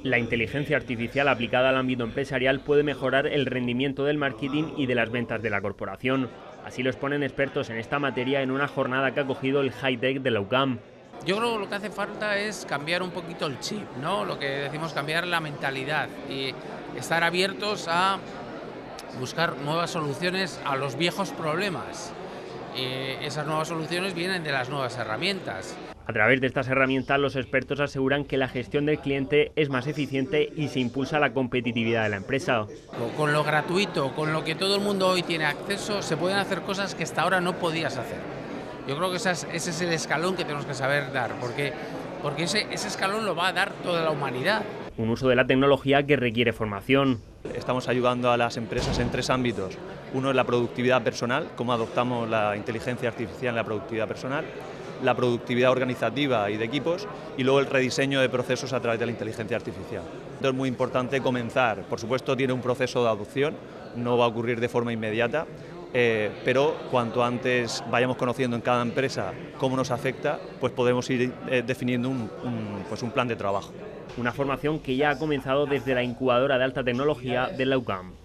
La inteligencia artificial aplicada al ámbito empresarial puede mejorar el rendimiento del marketing y de las ventas de la corporación. Así lo exponen expertos en esta materia en una jornada que ha acogido el High-Tech de la UCAM. Yo creo que lo que hace falta es cambiar un poquito el chip, ¿no? Lo que decimos, cambiar la mentalidad y estar abiertos a buscar nuevas soluciones a los viejos problemas. Esas nuevas soluciones vienen de las nuevas herramientas. A través de estas herramientas, los expertos aseguran que la gestión del cliente es más eficiente y se impulsa la competitividad de la empresa. Con lo gratuito, con lo que todo el mundo hoy tiene acceso, se pueden hacer cosas que hasta ahora no podías hacer. Yo creo que ese es el escalón que tenemos que saber dar, porque ese escalón lo va a dar toda la humanidad. Un uso de la tecnología que requiere formación. Estamos ayudando a las empresas en 3 ámbitos. Uno es la productividad personal, cómo adoptamos la inteligencia artificial en la productividad personal, la productividad organizativa y de equipos, y luego el rediseño de procesos a través de la inteligencia artificial. Entonces es muy importante comenzar. Por supuesto tiene un proceso de adopción, no va a ocurrir de forma inmediata, pero cuanto antes vayamos conociendo en cada empresa cómo nos afecta, pues podemos ir definiendo un plan de trabajo. Una formación que ya ha comenzado desde la incubadora de alta tecnología de la UCAM.